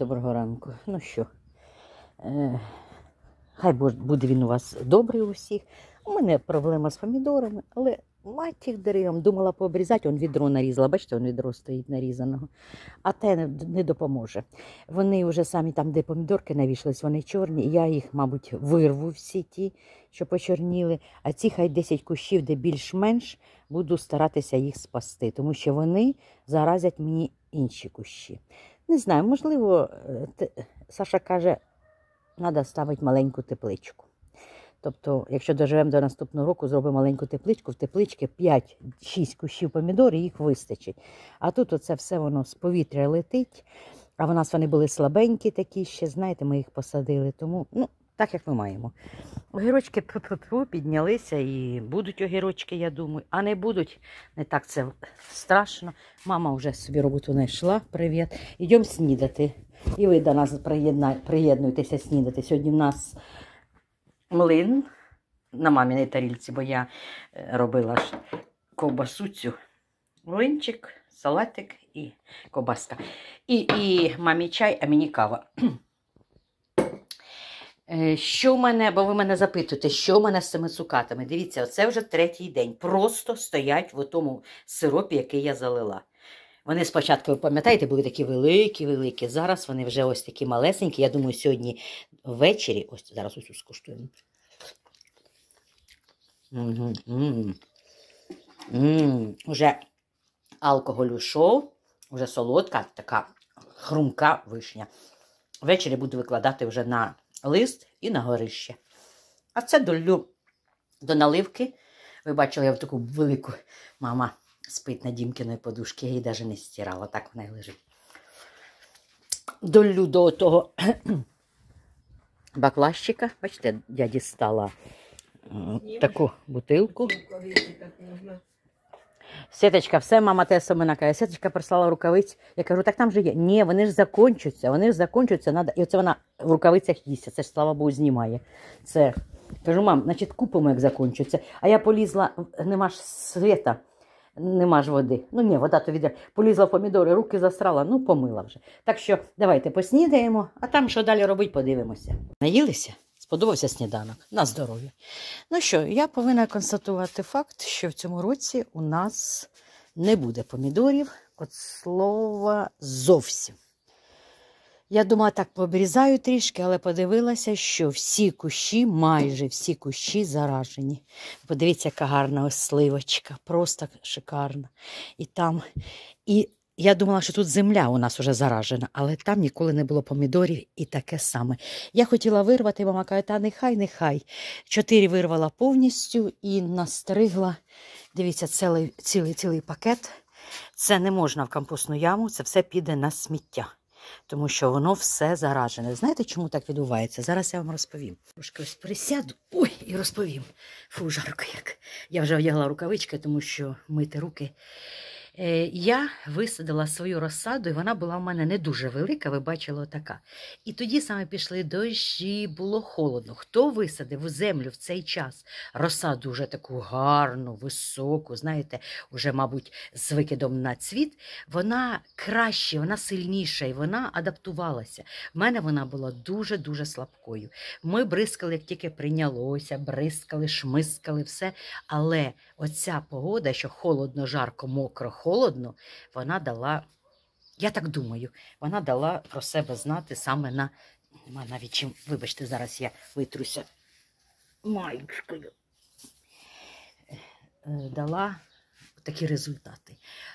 Доброго ранку. Ну що, хай буде він у вас добрий у всіх. У мене проблема з помідорами, але мать їх деревом. Думала пообрізати, он відро нарізала. Бачите, он відро стоїть нарізаного. А те не допоможе. Вони вже самі там, де помідорки навішлись, вони чорні. Я їх, мабуть, вирву всі ті, що почорніли. А ці хай 10 кущів, де більш-менш, буду старатися їх спасти. Тому що вони заразять мені інші кущі. Не знаю, можливо, Саша каже, треба ставити маленьку тепличку. Тобто, якщо доживемо до наступного року, зробимо маленьку тепличку, в тепличці 5-6 кущів помідор, і їх вистачить. А тут оце все воно з повітря летить, а в нас вони були слабенькі такі ще, знаєте, ми їх посадили, тому, так як ми маємо. Огірочки піднялися і будуть огірочки, я думаю, а не будуть, не так це страшно. Мама вже собі роботу знайшла, привіт. Йдемо снідати. І ви до нас приєднуйтеся снідати. Сьогодні в нас млин на маміній тарілці, бо я робила ж ковбасу цю. Млинчик, салатик і ковбаска. І мамі чай, а мені кава. Що в мене, бо ви мене запитуєте, що в мене з цими цукатами? Дивіться, оце вже 3-й день. Просто стоять в тому сиропі, який я залила. Вони спочатку, ви пам'ятаєте, були такі великі-великі. Зараз вони вже ось такі малесенькі. Я думаю, сьогодні ввечері, ось зараз ось скуштуємо. Уже алкоголь ушов, вже солодка, така хрумка вишня. Ввечері буду викладати вже на лист і на горище. А це долю до наливки. Ви бачили, я в таку велику, мама спить на Дімкіної подушки, я її навіть не стирала, так вона і лежить. Долю до того баклажчика, бачите, я дістала таку бутилку. Сіточка, все, мама те саме каже. Сіточка прислала рукавиць. Я кажу, так там же є. Ні, вони ж закінчуються, надо. І оце вона в рукавицях їсть, це ж, слава Богу, знімає. Це, кажу, мам, значить, купимо, як закінчується. А я полізла, нема ж світа, нема ж води. Ну, ні, вода то віде. Полізла в помідори, руки засрала, помила вже. Так що, давайте поснідаємо, а там, що далі робити, подивимося. Наїлися? Сподобався сніданок? На здоров'я. Ну що, я повинна констатувати факт, що в цьому році у нас не буде помідорів, от слова зовсім. Я думала, так пообрізаю трішки, але подивилася, що всі кущі, майже всі кущі заражені. Подивіться, яка гарна ось сливочка, просто шикарна. І я думала, що тут земля у нас вже заражена, але там ніколи не було помідорів і таке саме. Я хотіла вирвати, мама каже, та нехай. 4 вирвала повністю і настригла, дивіться, цілий пакет. Це не можна в компостну яму, це все піде на сміття, тому що воно все заражене. Знаєте, чому так відбувається? Зараз я вам розповім. Трошки ось присяду, і розповім. Фу, жарко як. Я вже одягла рукавички, тому що мити руки. Я висадила свою розсаду, і вона була в мене не дуже велика, ви бачили, отака. І тоді саме пішли дощі, було холодно. Хто висадив у землю в цей час розсаду вже таку гарну, високу, знаєте, вже, мабуть, з викидом на цвіт, вона краще, вона сильніша, і вона адаптувалася. В мене вона була дуже-дуже слабкою. Ми бризкали, як тільки прийнялося, бризкали, шмискали, все. Але оця погода, що холодно, жарко, мокро, холодно, вона дала, я так думаю, вона дала про себе знати саме на, навіть чим, вибачте, зараз я витруся маєчкою, дала такі результати.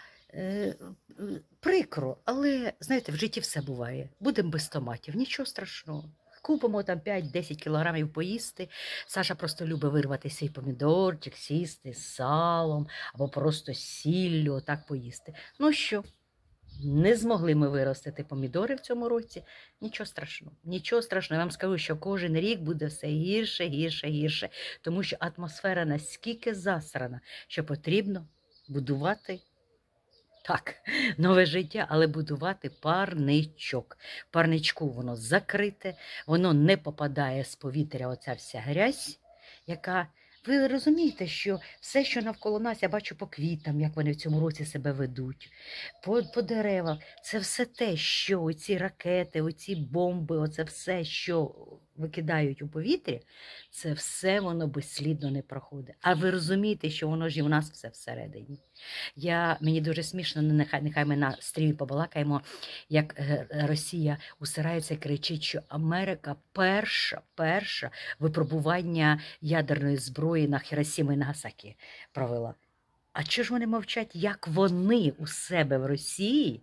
Прикро, але, знаєте, в житті все буває. Будемо без томатів, нічого страшного. Купимо там 5-10 кілограмів поїсти. Саша просто любить вирвати свій помідорчик, сісти з салом або просто з сіллю, отак поїсти. Ну що, не змогли ми виростити помідори в цьому році. Нічого страшного. Нічого страшного. Я вам скажу, що кожен рік буде все гірше. Тому що атмосфера наскільки засрана, що потрібно будувати так, нове життя, але будувати парничок. Парничку воно закрите, воно не попадає з повітря оця вся грязь, яка Ви розумієте, що все, що навколо нас, я бачу по квітам, як вони в цьому році себе ведуть, по деревах, це все те, що оці ракети, оці бомби, оце все, що викидають у повітрі, це все воно безслідно не проходить. А ви розумієте, що воно ж і в нас все всередині. Мені дуже смішно, нехай ми на стрімі побалакаємо, як Росія усирається і кричить, що Америка перша випробування ядерної зброї на Хіросіму і Нагасакі провела. А чого ж вони мовчать, як вони у себе в Росії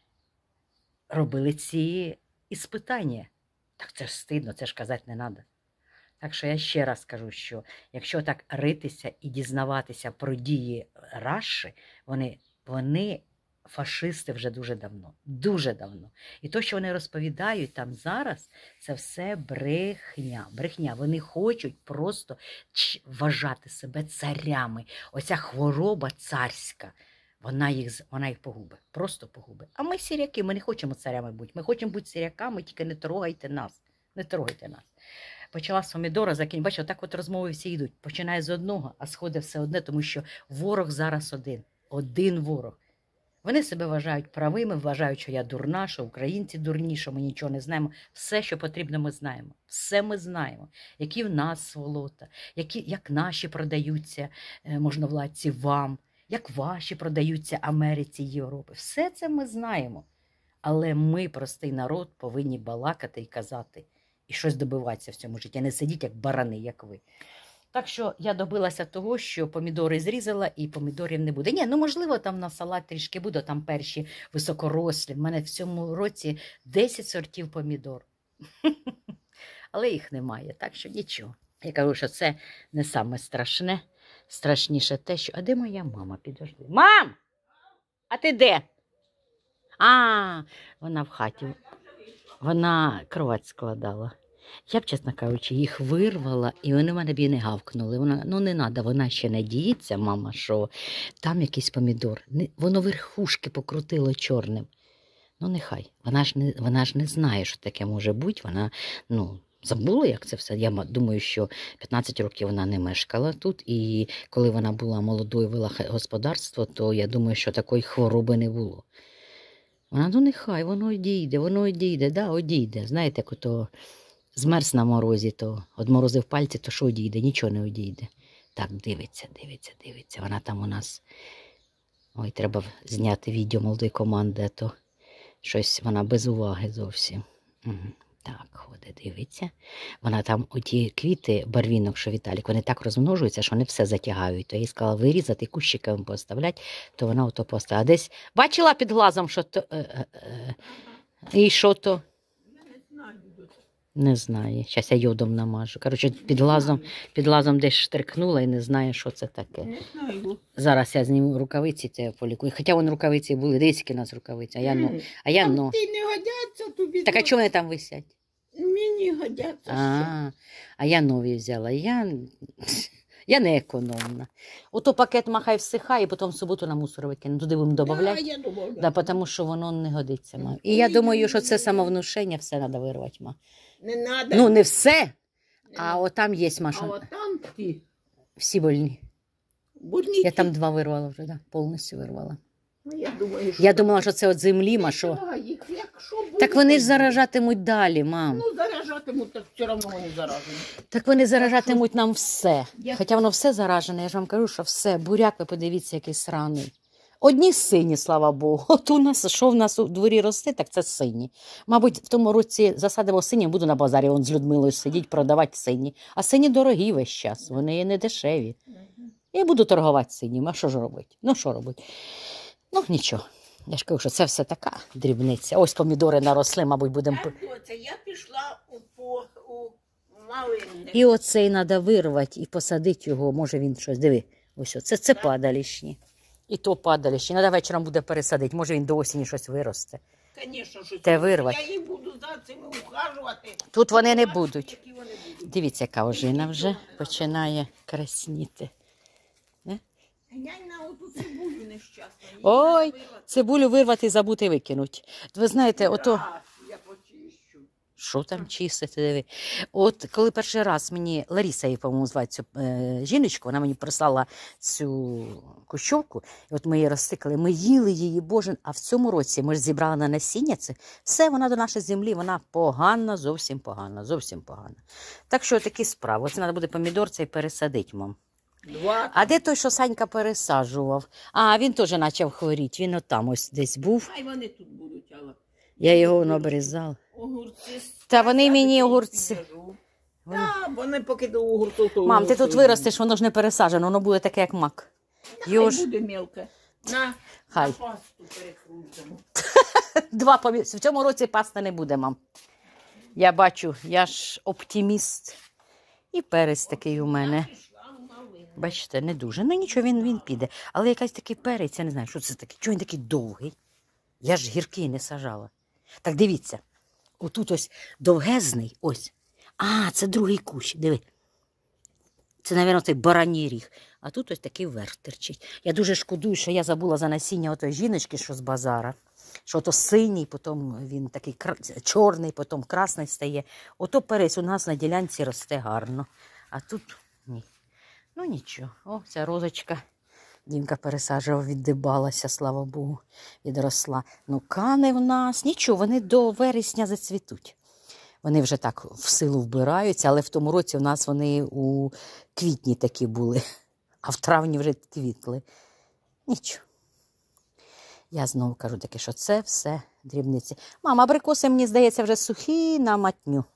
робили ці іспитання? Так це ж стидно, це ж казати не треба. Так що я ще раз кажу, що якщо так ритися і дізнаватися про дії Раші, вони фашисти вже дуже давно. Дуже давно. І то, що вони розповідають там зараз, це все брехня. Брехня. Вони хочуть просто вважати себе царями. Оця хвороба царська, вона їх погубить. Просто погубить. А ми сіряки, ми не хочемо царями бути. Ми хочемо бути сіряками, тільки не трогайте нас. Не трогайте нас. Почала з помідора, бачите, отак от розмови всі йдуть. Починає з одного, а сходить все одне, тому що ворог зараз один. Один ворог. Вони себе вважають правими, вважають, що я дурна, що українці дурні, що ми нічого не знаємо. Все, що потрібно, ми знаємо. Все ми знаємо. Які в нас сволота, як наші продаються можновладці вам, як ваші продаються Америці, Європі. Все це ми знаємо. Але ми, простий народ, повинні балакати і казати. І щось добиватися в цьому житті, а не сидіти як барани, як ви. Так що я добилася того, що помідори зрізала і помідорів не буде. Ні, можливо, там на салат трішки буде, там перші високорослі. В мене в цьому році 10 сортів помідор. Але їх немає, так що нічого. Я кажу, що це не саме страшне. Страшніше те, що... А де моя мама? Підожди. Мам! А ти де? Вона в хаті. Вона кровать складала. Я б, чесно кажучи, їх вирвала, і вони в мене б і не гавкнули. Не треба, вона ще надіється, мама, що там якийсь помідор. Воно верхушки покрутило чорним. Нехай. Вона ж не знає, що таке може бути. Вона, забула, як це все. Я думаю, що 15 років вона не мешкала тут, і коли вона була молодою, вела господарство, то я думаю, що такої хвороби не було. Вона, нехай, воно одійде, да, одійде. Знаєте, як ото змерз на морозі, то одморозив пальці, то що одійде? Нічого не одійде. Так, дивиться. Вона там у нас, треба зняти відео молодої команди, а то щось вона без уваги зовсім. Так, ходить, дивиться. Вона там, оті квіти, барвінок, що Віталік, вони так розмножуються, що вони все затягають. То я їй сказала вирізати, кущиками поставляти, то вона ото поставила. А десь бачила під глазом, що то... І що то? Не знає. Зараз я йодом намажу. Коротше, під глазом десь штрикнула і не знає, що це таке. Не знаю. Зараз я зніму рукавиці, це полікую. Хоча вони рукавиці були, дивіться, які у нас рукавиці. Ти не годяться тобі. Так, а чого вони там висять? Мені годяться. А я нові взяла. Я не економна. Ото пакет махай всихає, і потім в суботу на мусор викину. Туди будемо додавати. Тому що воно не годиться. Ма. І я думаю, що це самовнушення, все треба вирвати. Ма. Не треба. Не все, а отам є, Маша. А отам ті. Всі больні. Больні. Я там 2 вирвала вже, да, повністю вирвала. Я думала, що це від землі, Машо. Якщо Так вони ж заражатимуть далі, мам. Заражатимуть, так все одно вони заражені. Так вони заражатимуть нам все. Хоча воно все заражене, я ж вам кажу, що все. Буряк, ви подивіться, який сраний. Одні сині, слава Богу. От у нас, що в нас у дворі росте, так це сині. Мабуть, в тому році засадимо сині, буду на базарі з Людмилою сидіти, продавати сині. А сині дорогі весь час, вони не дешеві. Я буду торгувати синіми, а що ж робити? Що робити? Нічого. Я ж кажу, що це все така дрібниця. Ось помідори наросли, мабуть, будемо... Я пішла у малинник. І оцей треба вирвати і посадити його, може він щось, диви, ось це падалішні. І то падалішні. Треба вечором буде пересадити, може він до осені щось виросте. Звісно, що те вирвати. Я їм буду за цими ухажувати. Тут вони не будуть. Дивіться, яка ожина вже починає красніти. Глянь на оту цибулю нещасну. Ой, цибулю вирвати і забути викинуть. Ви знаєте, ото... Я почищу. Що там чистити, диви. От коли перший раз мені, Лариса її, по-моєму, звати цю жіночку, вона мені прислала цю кущовку, і от ми її розсикали, ми їли її, Боже, а в цьому році ми ж зібрали на насіння це, все, вона до нашої землі, вона погана, зовсім погана, зовсім погана. Так що такі справи. Оце треба буде помідор цей пересадити, мам. 2. А де той, що Санька пересаджував? А, він теж почав хворіти, він отам ось десь був. Хай вони тут будуть, але Я його обрізала. огурці. Та вони я мені тут огурці. підв'яжу. Та, вони поки до огурців, то Мам, ти огурці. тут виростеш, воно ж не пересаджено, воно буде таке, як мак. Хай Його ж буде мілке. Хай. На пасту перекрутимо. в цьому році пасти не буде, мам. Я бачу, я ж оптиміст. І перець такий у мене. Пішла в малину. Бачите, не дуже. Ну нічого, він піде. Але якийсь такий перець, я не знаю, що це таке. Чого він такий довгий? Я ж гіркий не сажала. Так дивіться, отут ось довгезний, ось. А, це другий кущ, диви. Це, мабуть, цей бараній ріг. А тут ось такий верх терчить. Я дуже шкодую, що я забула за насіння отої жіночки, що з базара. Що ото синій, потім він такий чорний, потім красний стає. Ото перець у нас на ділянці росте гарно. А тут ні. Ну нічого. О, ця розочка. Дімка пересаджував, віддибалася, слава Богу, відросла. Ну, кани в нас, нічого, вони до вересня зацвітуть. Вони вже так в силу вбираються, але в тому році у нас вони у квітні такі були, а в травні вже квітли. Нічого. Я знову кажу таке, що це все дрібниці. Мама, абрикоси, мені здається, вже сухі на матню.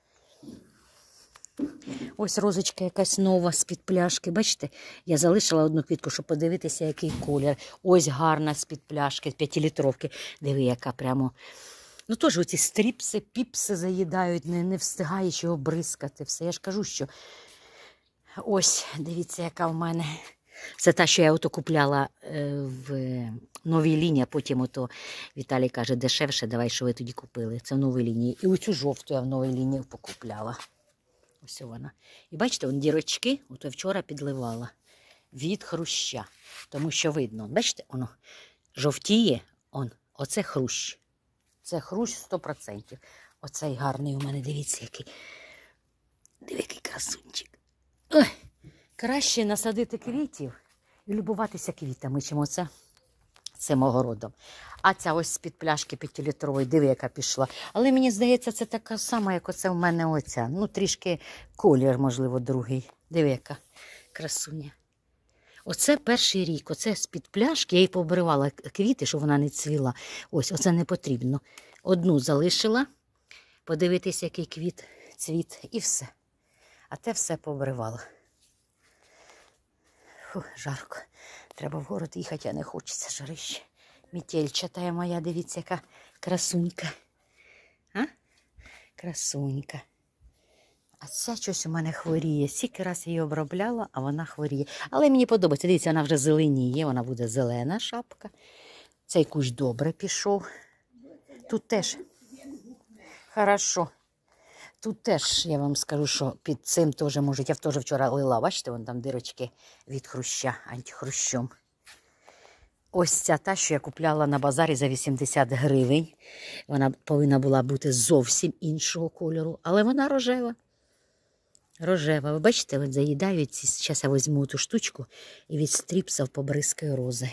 Ось розочка якась нова з-під пляшки. Бачите, я залишила одну квітку, щоб подивитися, який колір. Ось гарна з-під пляшки, 5-літровки. Диви, яка прямо... Ну, теж оці стріпси, піпси заїдають, не встигаєш його бризкати. Все. Я ж кажу, що... Ось, дивіться, яка в мене... Це та, що я ото купляла в новій лінії, а потім ото Віталій каже, дешевше, давай, що ви тоді купили. Це в новій лінії. І оцю жовту я в новій лінії покупляла. Ось вона. І бачите, вон дірочки, ото вчора підливала від хруща. Тому що видно, бачите, воно жовтіє, оце хрущ. Це хрущ 100%. Оцей гарний у мене, дивіться, який. Диви, який красунчик. Ой, краще насадити квітів і любуватися квітами, чим оце цим огородом. А ця ось з-під пляшки 5-літрової, диви, яка пішла. Але мені здається, це така сама, як оце в мене оця. Ну, трішки колір, можливо, другий. Диви, яка красуня. Оце перший рік, оце з-під пляшки, я їй пообривала квіти, щоб вона не цвіла. Ось, оце не потрібно. Одну залишила, подивитися, який цвіт, і все. А те все пообривала. Фу, жарко. Треба в город їхати, а не хочеться, жарище. Метельчата моя, дивіться, яка красунька. А? Красунька. А ця щось у мене хворіє. Скільки раз її обробляла, а вона хворіє. Але мені подобається. Дивіться, вона вже зеленіє, вона буде зелена шапка. Цей кущ добре пішов. Тут теж. Хорошо. Тут теж, я вам скажу, що під цим теж можуть. Я теж вчора лила, бачите, вон там дирочки від хруща, антихрущом. Ось ця та, що я купляла на базарі за 80 гривень. Вона повинна була бути зовсім іншого кольору, але вона рожева. Рожева. Ви бачите, от заїдають ці. Зараз я візьму ту штучку і від стріпсів побризкаю рози.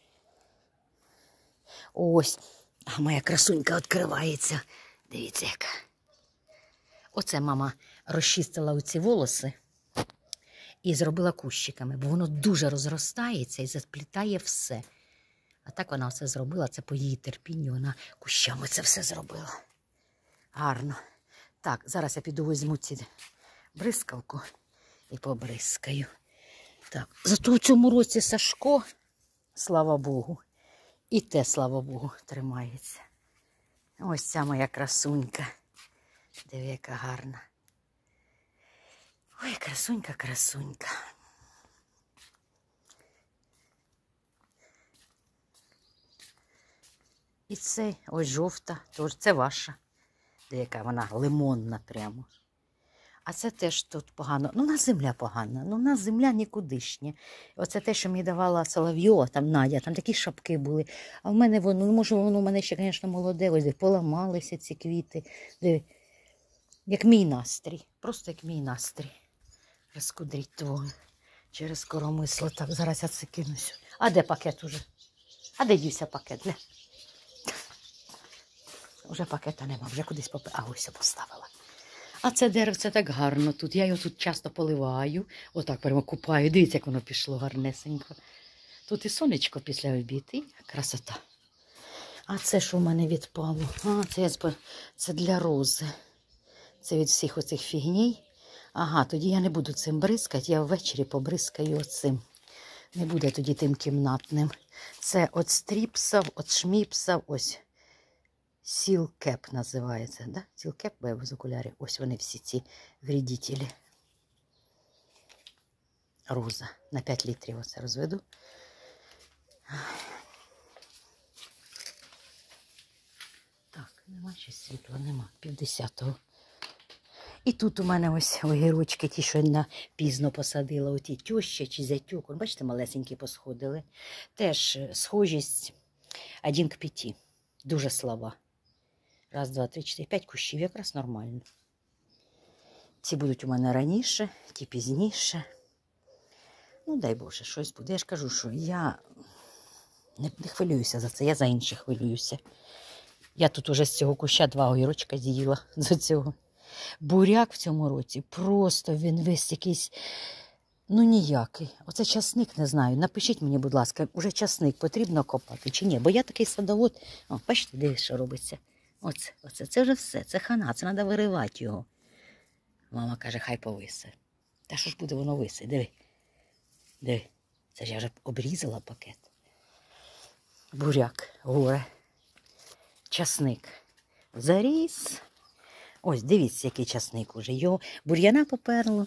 Ось. А моя красунька відкривається. Дивіться, яка. Оце мама розчистила оці волоси і зробила кущиками, бо воно дуже розростається і заплітає все. А так вона все зробила, це по її терпінню, вона кущами це все зробила. Гарно. Так, зараз я піду візьму ці бризкалку і побризкаю. Так, зато у цьому році Сашко, слава Богу, і те, слава Богу, тримається. Ось ця моя красунька. Диви, яка гарна. Ой, красунька, красунька. І це ось жовта, тож це ваша. Диви, яка вона лимонна прямо. А це теж тут погано. Ну, у нас земля погана, ну, у нас земля нікудишня. Оце те, що мені давала Соловйова, там Надя, там такі шапки були. А в мене воно, ну, може, воно у мене ще, звісно, молоде, ось поламалися ці квіти. Диви. Як мій настрій. Просто як мій настрій. Розкудріть твого через коромисло. Так, зараз я це кинуся. А де пакет уже? А де дівся пакет? Де? Уже пакета нема, вже кудись А ось поставила. А це деревце так гарно тут. Я його тут часто поливаю. Отак прямо купаю. Дивіться, як воно пішло гарнесенько. Тут і сонечко після обіду, і красота. А це що в мене відпало? А, це для рози. Це від всіх оцих фігній. Ага, тоді я не буду цим бризкати, я ввечері побризкаю оцим. Не буде тоді тим кімнатним. Це от стріпсав, от шміпсав, ось. Сілкеп називається, да? Сілкеп, бо я без окулярів. Ось вони всі ці вредителі. Роза. На 5 літрів оце розведу. Так, нема ще світла, нема. 50-го. І тут у мене ось огірочки, ті, що я пізно посадила, оті тьоща чи зятюк. Бачите, малесенькі посходили. Теж схожість 1 к 5. Дуже слаба. Раз, два, три, 4, 5 кущів, якраз нормально. Ці будуть у мене раніше, ті пізніше. Ну, дай Боже, щось буде. Я ж кажу, що я не хвилююся за це, я за інших хвилююся. Я тут уже з цього куща 2 огірочка з'їла з цього. Буряк в цьому році просто він весь якийсь, ну ніякий. Оце часник, не знаю. Напишіть мені, будь ласка, уже часник потрібно копати чи ні? Бо я такий садовод. О, бачите, дивіться, що робиться. Оце, це вже все, це хана, це треба виривати його. Мама каже, хай повисе. Та що ж буде воно висе? Диви. Диви. Це ж я вже обрізала пакет. Буряк, горе, часник. Заріс. Ось, дивіться, який часник уже. Його бур'яна поперло.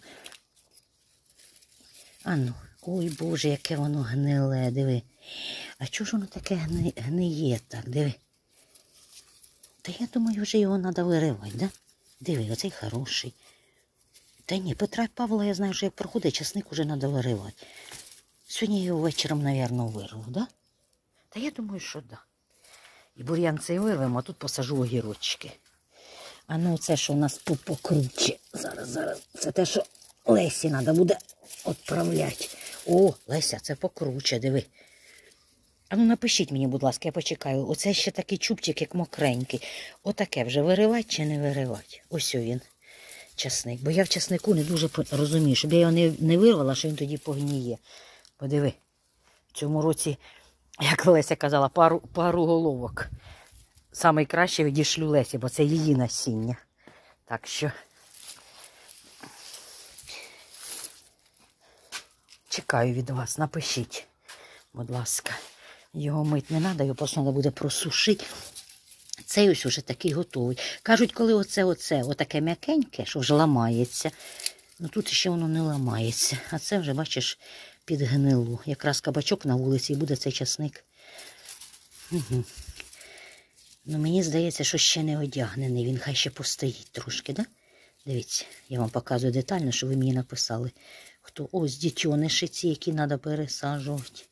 Ану, ой, Боже, яке воно гниле, диви. А чого ж воно таке гниє так, диви. Та я думаю, вже його треба виривати, да? Диви, оцей хороший. Та ні, Петра Павла, я знаю, що як проходить, часник вже треба виривати. Сьогодні я його вечором, мабуть, вирву, да? Та я думаю, що да. І бур'ян цей вирвемо, а тут посажу огірочки. А ну це, що у нас тут покруче. Зараз. Це те, що Лесі треба буде відправляти. О, Леся, це покруче, диви. А ну напишіть мені, будь ласка, я почекаю. Оце ще такий чубчик, як мокренький. Отаке вже виривати чи не виривати? Ось він, часник. Бо я в часнику не дуже розумію, щоб я його не вирвала, що він тоді погніє. Подиви, в цьому році, як Леся казала, пару головок. Саме краще відійшлю Лесі, бо це її насіння. Так що чекаю від вас, напишіть, будь ласка. Його мить не треба, його просто треба буде просушити. Цей ось уже такий готовий. Кажуть, коли отаке м'якеньке, що вже ламається, ну тут ще воно не ламається. А це вже, бачиш, підгнило. Якраз кабачок на вулиці і буде цей часник. Угу. Ну, мені здається, що ще не одягнений. Він хай ще постоїть трошки, да? Дивіться, я вам показую детально, що ви мені написали. Хто? Ось дітьониші ці, які треба пересаджувати.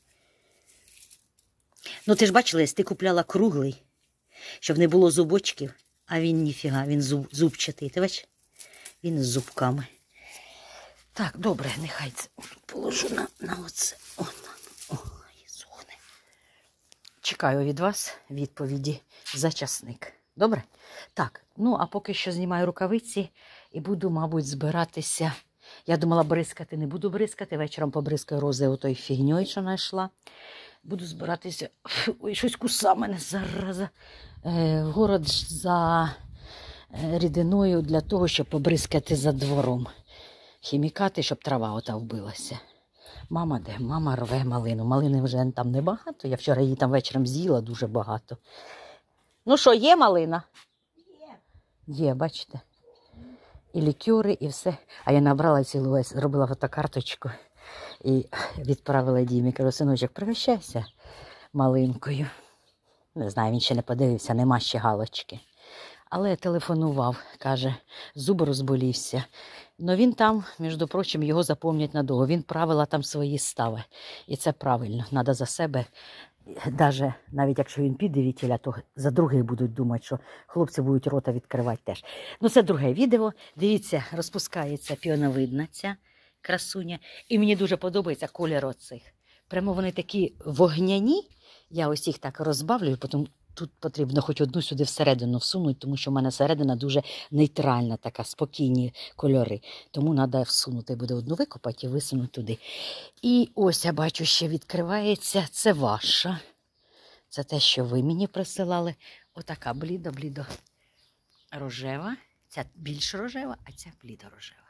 Ну, ти ж бачила, ти купляла круглий, щоб не було зубочків, а він ніфіга, він зубчатий. Ти бачиш? Він з зубками. Так, добре, нехай це положу на оце. Ой, сухне. Чекаю від вас відповіді за часник. Добре? Так, ну, а поки що знімаю рукавиці і буду, мабуть, збиратися. Я думала, бризкати, не буду бризкати. Вечором побризкаю рози отою фігньою, що знайшла. Буду збиратися. Ой, щось куса мене зараза. В город за рідиною для того, щоб побризкати за двором. Хімікати, щоб трава ота вбилася. Мама де? Мама рве малину. Малини вже там небагато. Я вчора її там вечором з'їла дуже багато. Ну що, є малина? Є, бачите? І лікюри, і все. А я набрала цілу весь, зробила фотокарточку і відправила Дімі. Кажу, синочок, пригощайся малинкою. Не знаю, він ще не подивився, нема ще галочки. Але телефонував, каже, зуб розболівся. Но він там, між прочим, його запам'ятають надовго. Він правила там свої ставить. І це правильно. Треба за себе навіть якщо він піде вітіля, то за другий будуть думати, що хлопці будуть рота відкривати теж. Ну, це друге відео. Дивіться, розпускається піоновидна ця красуня. І мені дуже подобається колір оцих. Прямо вони такі вогняні. Я ось їх так розбавлю, потім тут потрібно хоч одну сюди всередину всунути, тому що в мене середина дуже нейтральна, така, спокійні кольори. Тому треба всунути, буде одну викопати і висунути туди. І ось я бачу, ще відкривається, це ваша. Це те, що ви мені присилали. Отака блідо-блідо рожева. Ця більш рожева, а ця блідо рожева.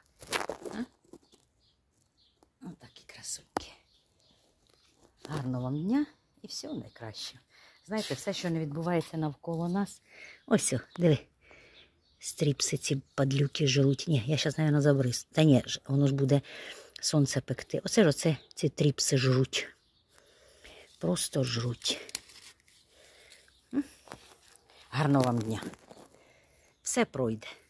Отакі красуньки. Гарного вам дня і всього найкращого. Знаєте, все, що не відбувається навколо нас. Ось, диви. Стріпси ці падлюки жруть. Ні, я зараз, мабуть, забрис. Та ні, воно ж буде сонце пекти. Оце ці тріпси жруть. Просто жруть. Гарного вам дня. Все пройде.